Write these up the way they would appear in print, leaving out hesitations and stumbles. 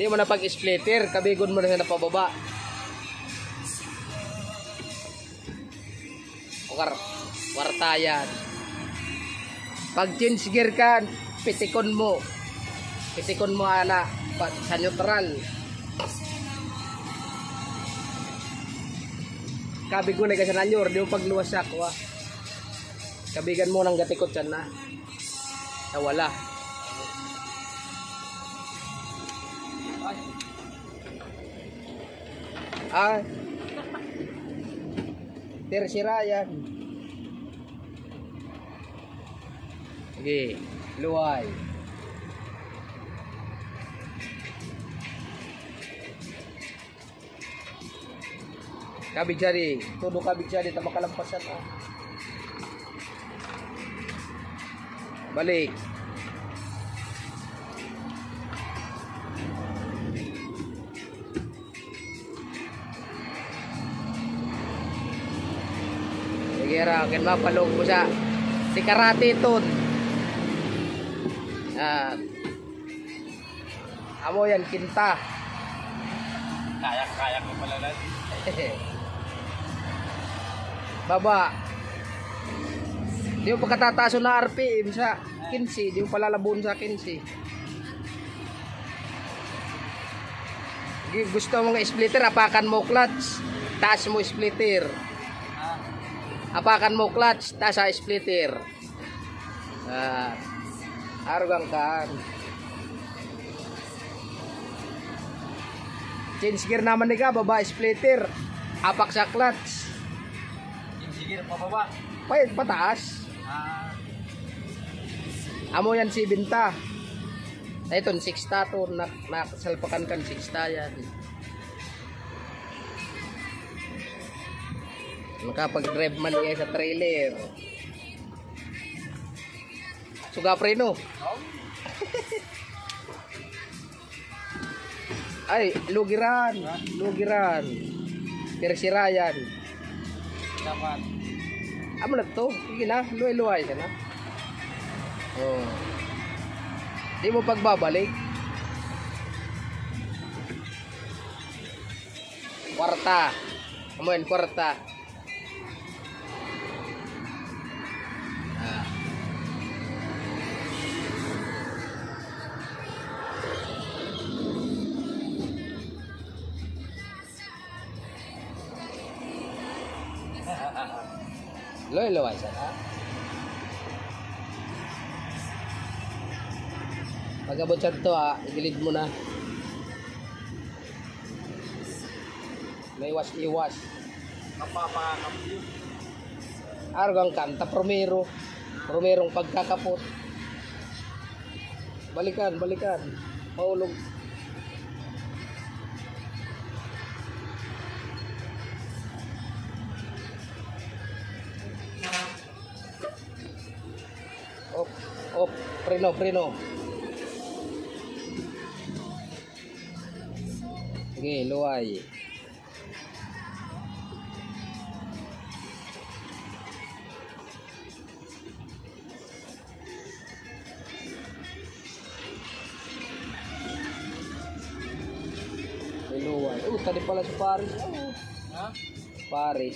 Di mo na pag-splitter, kabigon mo na siya na pababa. Wartayan. Pag change gear ka, pitikon mo. Pitikon mo ana sa neutral. Kabigon na kasi nanyor, di mo pagluwas siya kuha. Kabigan mo ng gatikot yan na. Nawala. Ay. Tersira yan. Sige, luway. Kabig siya di. Todo kabig siya di. Tamakalampasan ah. Balik. Sige ra, ken mapalog mo sa si karate ton. Amo yan kinta. Kaya ko pala lang. Baba. Di mo pagkatataso na RPM sa 15, di mo palalabon sa 15. Gusto mo nga splitter, apakan mo clutch, taas mo splitter. Apakan mo clutch, taas sa splitter. Argang kan. Change gear naman ni ka, baba splitter. Apak sa clutch. Change gear pababa. Pataas. Amo yan si Binta. Ito 6 ta to, nakasalpakan kan 6 ta yan. Makapag-drive man niya sa trailer. Suga preno. Ay, lugiran. Lugiran. Persirayan. Dapat. Amo na to. Sige na. Luay-luay ka na. Oh. Di mo pagbabalik. Kwarta. Amo yan, kwarta. Loy-loy sana. Pag-abot siya ito igilid mo na. May iwas-iwas. Kapapakapyo. Argang kanta, promero. Promerong pagkakapot. Balikan. Paulog. Preno. Sige, luway. Luway. Tadi pala sa Paris. Paris.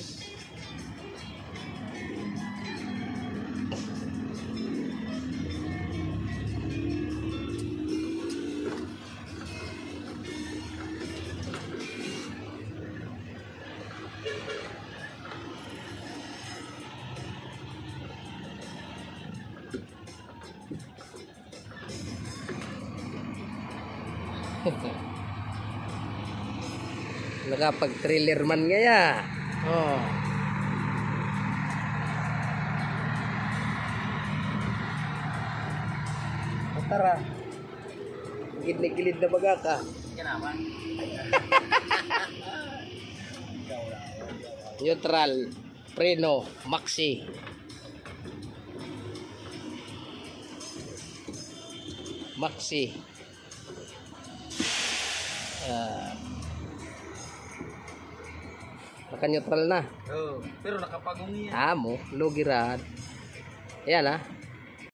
Nakapag-trailer man ngaya. Oh. Tara. Gilid na baga ka. Kenapa? Neutral. Preno. Maxi. Naka-neutral na. Oh, pero nakapagong yan. Amo, lugiran. Ayan